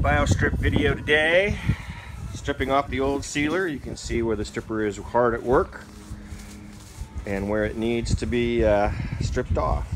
Bio Strip video today. Stripping off the old sealer. You can see where the stripper is hard at work and where it needs to be stripped off.